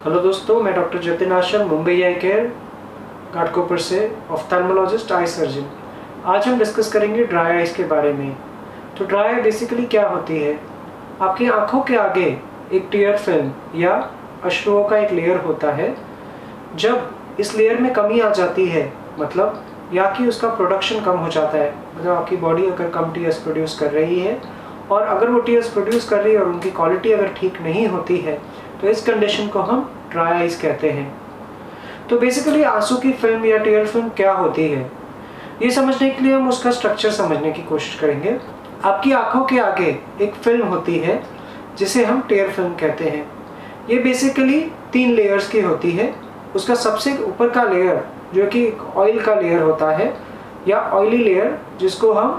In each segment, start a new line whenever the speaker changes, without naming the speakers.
Hello दोस्तों, मैं doctor Jatin Ashar, Mumbai eye care Ghatkopar से ऑफ्थेल्मोलॉजिस्ट आई सर्जन। आज हम डिस्कस करेंगे ड्राई आइज़ के बारे में। तो ड्राई आई बेसिकली क्या होती है? आपकी आंखों के आगे एक टीयर फिल्म या अश्रुओं का एक लेयर होता है। जब इस लेयर में कमी आ जाती है, मतलब या कि उसका प्रोडक्शन कम हो जाता है, मतलब आपकी बॉडी अगर कम टीयर्स प्रोड्यूस कर रही है और अगर वो टीयर्स प्रोड्यूस कर रही है और उनकी क्वालिटी अगर ठीक नहीं होती है, तो इस कंडीशन को हम ड्राई आइज़ कहते हैं। तो बेसिकली आंसू की फिल्म या टीयर फिल्म क्या होती है, ये समझने के लिए हम उसका स्ट्रक्चर समझने की कोशिश करेंगे। आपकी आंखों के आगे एक फिल्म होती है जिसे हम टीयर फिल्म कहते हैं। ये बेसिकली 3 लेयर्स की होती है। उसका सबसे ऊपर का लेयर जो कि ऑयल का लेयर होता है या ऑयली लेयर, जिसको हम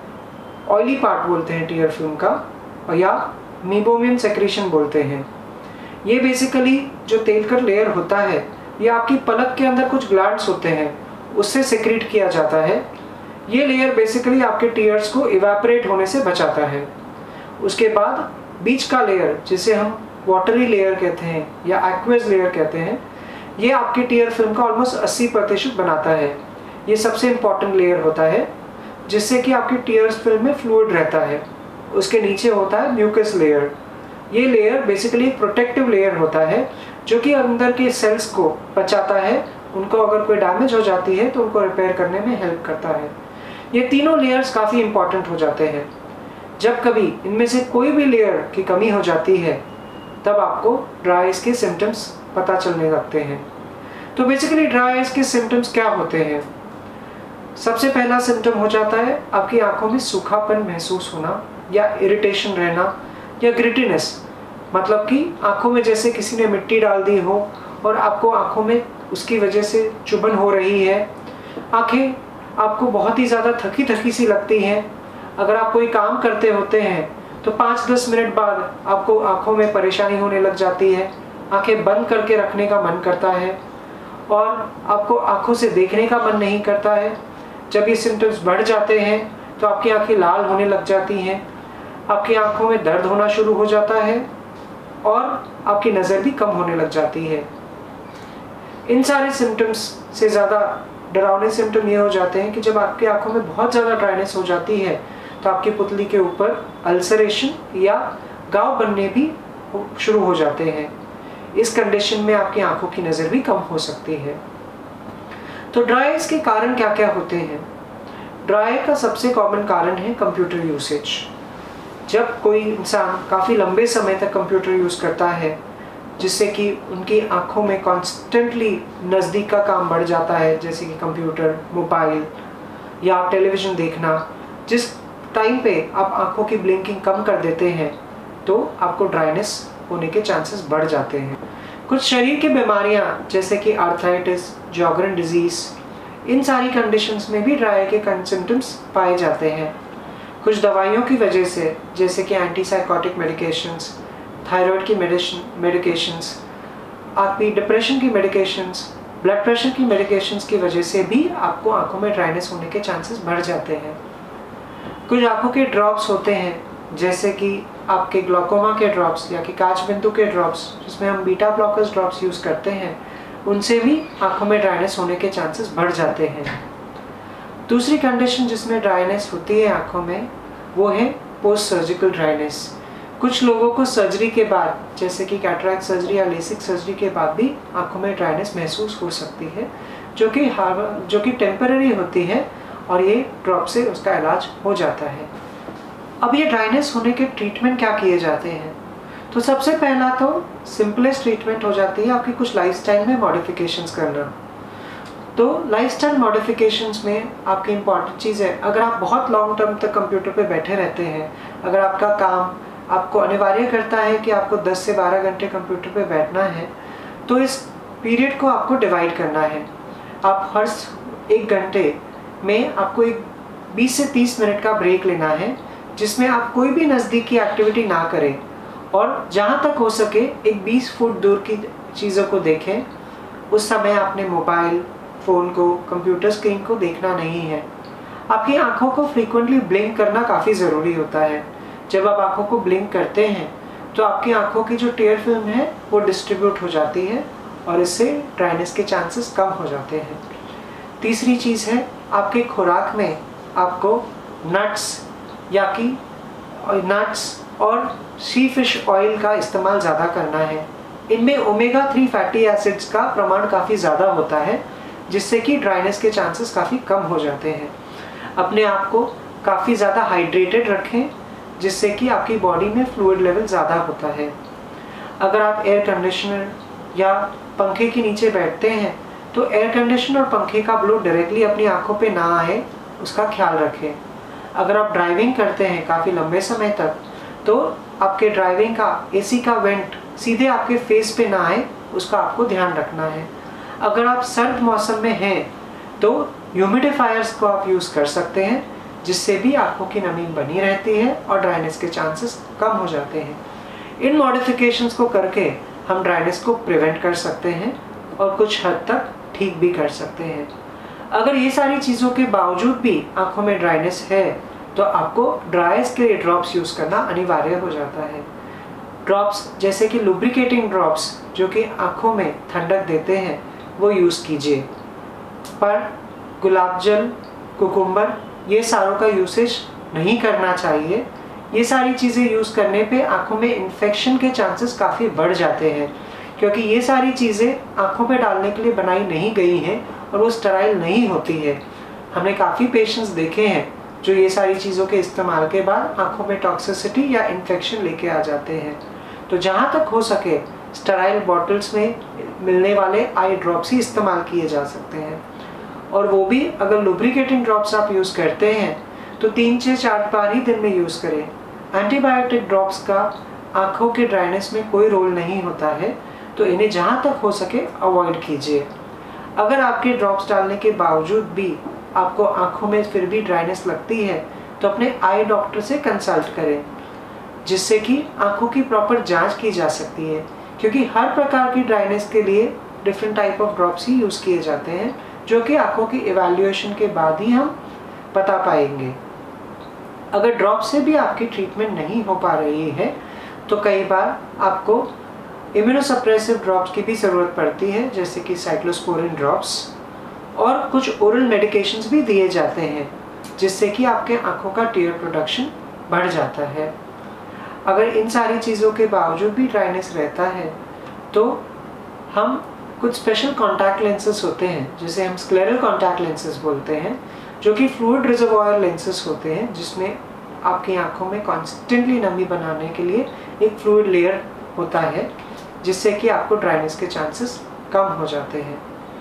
ऑयली पार्ट बोलते हैं टीयर फिल्म का, या मीबोमियन सेक्रेशन बोलते हैं। ये बेसिकली जो तेलकट लेयर होता है, ये आपकी पलक के अंदर कुछ ग्लैंड्स होते हैं, उससे सेक्रेट किया जाता है। ये लेयर बेसिकली आपके टीयर्स को इवेपोरेट होने से बचाता है। उसके बाद बीच का लेयर, जिसे हम वाटरी लेयर कहते हैं या एक्वेस लेयर कहते हैं, ये आपके टीयर फिल्म का ऑलमोस्ट 80% बनाता है। ये सबसे इम्पॉर्टेंट लेयर होता है, जिससे कि आपकी टीयर्स फिल्म में फ्लूइड रहता है। उसके नीचे होता है म्यूकस लेयर। ये लेयर बेसिकली एक प्रोटेक्टिव लेयर होता है, जो कि अंदर के सेल्स को बचाता है। उनको अगर कोई डैमेज हो जाती है तो उनको रिपेयर करने में हेल्प करता है। ये तीनों लेयर्स काफ़ी इंपॉर्टेंट हो जाते हैं। जब कभी इनमें से कोई भी लेयर की कमी हो जाती है, तब आपको ड्राई आइज़ के सिम्टम्स पता चलने लगते हैं। तो बेसिकली ड्राई आइज़ के सिम्टम्स क्या होते हैं? सबसे पहला सिम्टम हो जाता है आपकी आंखों में सूखापन महसूस होना या इरिटेशन रहना या ग्रिटीनेस, मतलब कि आंखों में जैसे किसी ने मिट्टी डाल दी हो और आपको आंखों में उसकी वजह से चुभन हो रही है। आंखें आपको बहुत ही ज़्यादा थकी थकी सी लगती हैं। अगर आप कोई काम करते होते हैं तो 5-10 मिनट बाद आपको आंखों में परेशानी होने लग जाती है। आंखें बंद करके रखने का मन करता है और आपको आंखों से देखने का मन नहीं करता है। जब ये सिम्टम्स बढ़ जाते हैं तो आपकी आंखें लाल होने लग जाती हैं, आपकी आंखों में दर्द होना शुरू हो जाता है और आपकी नज़र भी कम होने लग जाती है। इन सारे सिम्टम्स से ज़्यादा डरावने सिम्टम ये हो जाते हैं कि जब आपकी आंखों में बहुत ज़्यादा ड्राइनेस हो जाती है, तो आपकी पुतली के ऊपर अल्सरेशन या घाव बनने भी शुरू हो जाते हैं। इस कंडीशन में आपकी आंखों की नज़र भी कम हो सकती है। तो ड्राई आइज़ के कारण क्या क्या होते हैं? ड्राई का सबसे कॉमन कारण है कंप्यूटर यूसेज। जब कोई इंसान काफ़ी लंबे समय तक कंप्यूटर यूज़ करता है, जिससे कि उनकी आंखों में कॉन्स्टेंटली नज़दीक का काम बढ़ जाता है, जैसे कि कंप्यूटर, मोबाइल या टेलीविज़न देखना, जिस टाइम पे आप आंखों की ब्लिंकिंग कम कर देते हैं, तो आपको ड्राइनेस होने के चांसेस बढ़ जाते हैं। कुछ शरीर की बीमारियां जैसे कि आर्थराइटिस, जॉगरन डिजीज़, इन सारी कंडीशंस में भी ड्राई के सिम्टम्स पाए जाते हैं। कुछ दवाइयों की वजह से, जैसे कि एंटीसाइकोटिक मेडिकेशंस, थायराइड की मेडिकेशंस, आपकी डिप्रेशन की मेडिकेशंस, ब्लड प्रेशर की मेडिकेशंस की वजह से भी आपको आंखों में ड्राइनेस होने के चांसेस बढ़ जाते हैं। कुछ आंखों के ड्रॉप्स होते हैं, जैसे कि आपके ग्लूकोमा के ड्रॉप्स या कि कांच बिंदु के ड्रॉप्स, जिसमें हम बीटा ब्लॉकर्स ड्रॉप्स यूज़ करते हैं, उनसे भी आंखों में ड्राइनेस होने के चांसेस बढ़ जाते हैं। दूसरी कंडीशन जिसमें ड्राइनेस होती है आंखों में, वो है पोस्ट सर्जिकल ड्राइनेस। कुछ लोगों को सर्जरी के बाद, जैसे कि कैटरैक्ट सर्जरी या लेसिक सर्जरी के बाद भी आंखों में ड्राइनेस महसूस हो सकती है, जो कि टेम्पररी होती है और ये ड्रॉप से उसका इलाज हो जाता है। अब ये ड्राइनेस होने के ट्रीटमेंट क्या किए जाते हैं? तो सबसे पहला तो सिंपलेस्ट ट्रीटमेंट हो जाती है आपकी कुछ लाइफस्टाइल में मॉडिफिकेशंस करना। तो लाइफस्टाइल मॉडिफिकेशंस में आपकी इम्पॉर्टेंट चीज़ है, अगर आप बहुत लॉन्ग टर्म तक कंप्यूटर पे बैठे रहते हैं, अगर आपका काम आपको अनिवार्य करता है कि आपको 10 से 12 घंटे कंप्यूटर पे बैठना है, तो इस पीरियड को आपको डिवाइड करना है। आप हर 1 घंटे में आपको एक 20 से 30 मिनट का ब्रेक लेना है, जिसमें आप कोई भी नज़दीकी एक्टिविटी ना करें और जहाँ तक हो सके एक 20 फुट दूर की चीज़ों को देखें। उस समय आपने मोबाइल फ़ोन को, कंप्यूटर स्क्रीन को देखना नहीं है। आपकी आंखों को फ्रीक्वेंटली ब्लिंक करना काफ़ी ज़रूरी होता है। जब आप आंखों को ब्लिंक करते हैं तो आपकी आंखों की जो टेयर फिल्म है वो डिस्ट्रीब्यूट हो जाती है और इससे ड्राइनेस के चांसेस कम हो जाते हैं। तीसरी चीज़ है, आपके खुराक में आपको नट्स और सी फिश ऑयल का इस्तेमाल ज़्यादा करना है। इनमें ओमेगा 3 फैटी एसिड्स का प्रमाण काफ़ी ज़्यादा होता है, जिससे कि ड्राइनेस के चांसेस काफ़ी कम हो जाते हैं। अपने आप को काफ़ी ज़्यादा हाइड्रेटेड रखें, जिससे कि आपकी बॉडी में फ्लूइड लेवल ज़्यादा होता है। अगर आप एयर कंडीशनर या पंखे के नीचे बैठते हैं तो एयर कंडीशनर और पंखे का ब्लो डायरेक्टली अपनी आंखों पे ना आए, उसका ख्याल रखें। अगर आप ड्राइविंग करते हैं काफ़ी लंबे समय तक, तो आपके ड्राइविंग का एसी का वेंट सीधे आपके फेस पे ना आए, उसका आपको ध्यान रखना है। अगर आप सर्द मौसम में हैं तो ह्यूमिडिफायर्स को आप यूज़ कर सकते हैं, जिससे भी आंखों की नमी बनी रहती है और ड्राइनेस के चांसेस कम हो जाते हैं। इन मॉडिफिकेशंस को करके हम ड्राइनेस को प्रिवेंट कर सकते हैं और कुछ हद तक ठीक भी कर सकते हैं। अगर ये सारी चीज़ों के बावजूद भी आंखों में ड्राइनेस है तो आपको ड्राई आइज के लिए ड्रॉप्स यूज़ करना अनिवार्य हो जाता है। ड्रॉप्स जैसे कि लुब्रिकेटिंग ड्रॉप्स जो कि आंखों में ठंडक देते हैं वो यूज़ कीजिए, पर गुलाब जल, कुकुम्बर, ये सारों का यूसेज नहीं करना चाहिए। ये सारी चीज़ें यूज़ करने पे आंखों में इन्फेक्शन के चांसेस काफ़ी बढ़ जाते हैं, क्योंकि ये सारी चीज़ें आंखों पे डालने के लिए बनाई नहीं गई हैं और वो स्टेराइल नहीं होती है। हमने काफ़ी पेशेंट्स देखे हैं जो ये सारी चीज़ों के इस्तेमाल के बाद आंखों में टॉक्सिसिटी या इन्फेक्शन लेके आ जाते हैं। तो जहाँ तक हो सके स्टेराइल बॉटल्स में मिलने वाले आई ड्रॉप्स ही इस्तेमाल किए जा सकते हैं, और वो भी अगर लुब्रिकेटिंग ड्रॉप्स आप यूज़ करते हैं तो 3 से 4 बार ही दिन में यूज़ करें। एंटीबायोटिक ड्रॉप्स का आँखों के ड्राइनेस में कोई रोल नहीं होता है, तो इन्हें जहाँ तक हो सके अवॉइड कीजिए। अगर आपके ड्रॉप्स डालने के बावजूद भी आपको आँखों में फिर भी ड्राइनेस लगती है तो अपने आई डॉक्टर से कंसल्ट करें, जिससे कि आँखों की प्रॉपर जांच की जा सकती है, क्योंकि हर प्रकार की ड्राइनेस के लिए डिफरेंट टाइप ऑफ ड्रॉप्स ही यूज़ किए जाते हैं, जो कि आँखों की इवैल्यूएशन के बाद ही हम बता पाएंगे। अगर ड्रॉप से भी आपकी ट्रीटमेंट नहीं हो पा रही है तो कई बार आपको इम्यूनोसप्रेसिव ड्रॉप्स की भी ज़रूरत पड़ती है, जैसे कि साइक्लोस्पोरिन ड्रॉप्स, और कुछ ओरल मेडिकेशंस भी दिए जाते हैं, जिससे कि आपके आँखों का टीयर प्रोडक्शन बढ़ जाता है। अगर इन सारी चीज़ों के बावजूद भी ड्राइनेस रहता है तो हम कुछ स्पेशल कॉन्टैक्ट लेंसेज होते हैं, जिसे हम स्क्लेरल कॉन्टैक्ट लेंसेज बोलते हैं, जो कि फ्लूइड रिजर्वॉयर लेंसेज होते हैं, जिसमें आपकी आंखों में कॉन्स्टेंटली नमी बनाने के लिए एक फ्लूइड लेयर होता है, जिससे कि आपको ड्राइनेस के चांसेस कम हो जाते हैं।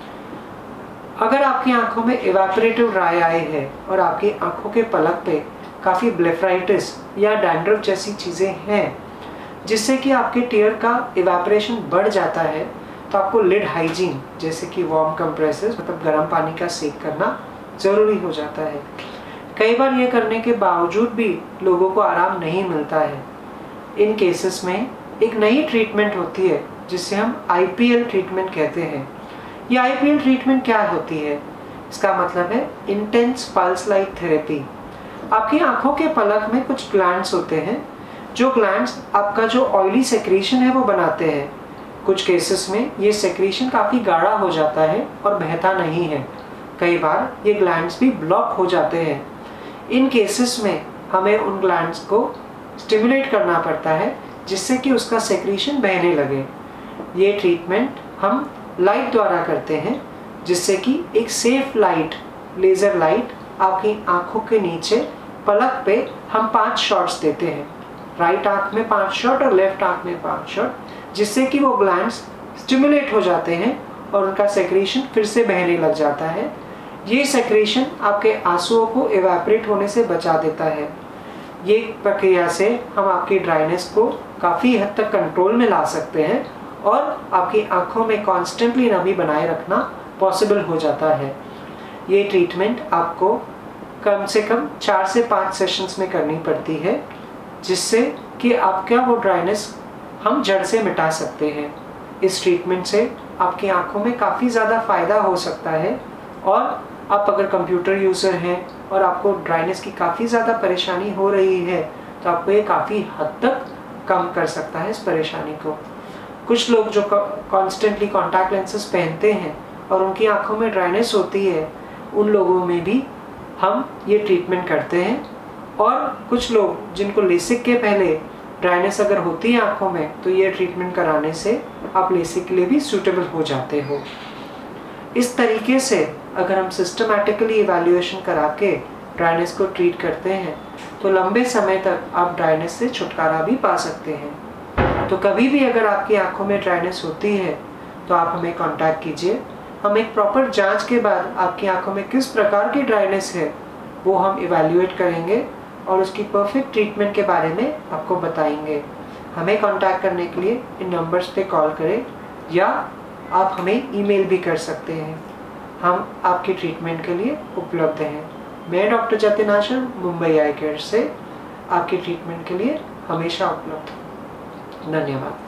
अगर आपकी आंखों में इवेपोरेटिव ड्राई आई है और आपकी आंखों के पलक पे काफ़ी ब्लेफराइटिस या डैंड्रफ जैसी चीज़ें हैं, जिससे कि आपके टीयर का इवेपोरेशन बढ़ जाता है, तो आपको लिड हाइजीन जैसे कि वार्म कंप्रेसेस, मतलब गर्म पानी का सेक करना ज़रूरी हो जाता है। कई बार ये करने के बावजूद भी लोगों को आराम नहीं मिलता है। इन केसेस में एक नई ट्रीटमेंट होती है जिसे हम IPL ट्रीटमेंट कहते हैं। ये IPL ट्रीटमेंट क्या होती है? इसका मतलब है इंटेंस पल्स लाइट थेरेपी। आपकी आंखों के पलक में कुछ ग्लैंड्स होते हैं, जो ग्लैंड्स आपका जो ऑयली सेक्रीशन है वो बनाते हैं। कुछ केसेस में ये सेक्रीशन काफ़ी गाढ़ा हो जाता है और बहता नहीं है। कई बार ये ग्लैंड्स भी ब्लॉक हो जाते हैं। इन केसेस में हमें उन ग्लैंड्स को स्टिमुलेट करना पड़ता है, जिससे कि उसका सेक्रीशन बहने लगे। ये ट्रीटमेंट हम लाइट द्वारा करते हैं, जिससे कि एक सेफ लाइट, लेज़र लाइट आपकी आंखों के नीचे पलक पे हम 5 शॉट्स देते हैं। राइट आंख में 5 शॉट और लेफ्ट आंख में 5 शॉट, जिससे कि वो ग्लैंड्स स्टिमुलेट हो जाते हैं और उनका सेक्रीशन फिर से बहने लग जाता है। ये सेक्रीशन आपके आंसुओं को इवेपोरेट होने से बचा देता है। ये प्रक्रिया से हम आपकी ड्राइनेस को काफ़ी हद तक कंट्रोल में ला सकते हैं और आपकी आंखों में कॉन्स्टेंटली नमी बनाए रखना पॉसिबल हो जाता है। ये ट्रीटमेंट आपको कम से कम 4 से 5 सेशंस में करनी पड़ती है, जिससे कि आपका वो ड्राइनेस हम जड़ से मिटा सकते हैं। इस ट्रीटमेंट से आपकी आंखों में काफ़ी ज़्यादा फ़ायदा हो सकता है, और आप अगर कंप्यूटर यूज़र हैं और आपको ड्राइनेस की काफ़ी ज़्यादा परेशानी हो रही है तो आपको ये काफ़ी हद तक कम कर सकता है इस परेशानी को। कुछ लोग जो कॉन्स्टेंटली कॉन्टैक्ट लेंसेज पहनते हैं और उनकी आंखों में ड्राइनेस होती है, उन लोगों में भी हम ये ट्रीटमेंट करते हैं। और कुछ लोग जिनको लेसिक के पहले ड्राइनेस अगर होती है आंखों में, तो ये ट्रीटमेंट कराने से आप लेसिक के लिए भी सूटेबल हो जाते हो। इस तरीके से अगर हम सिस्टमैटिकली इवैल्यूएशन करा के ड्राइनेस को ट्रीट करते हैं तो लंबे समय तक आप ड्राइनेस से छुटकारा भी पा सकते हैं। तो कभी भी अगर आपकी आंखों में ड्राइनेस होती है तो आप हमें कांटेक्ट कीजिए। हम एक प्रॉपर जांच के बाद आपकी आंखों में किस प्रकार की ड्राइनेस है वो हम इवैल्यूएट करेंगे और उसकी परफेक्ट ट्रीटमेंट के बारे में आपको बताएंगे। हमें कांटेक्ट करने के लिए इन नंबर्स पे कॉल करें या आप हमें ईमेल भी कर सकते हैं। हम आपकी ट्रीटमेंट के लिए उपलब्ध हैं। मैं doctor Jatin Ashar Mumbai eye care से आपकी ट्रीटमेंट के लिए हमेशा उपलब्ध हूँ। धन्यवाद।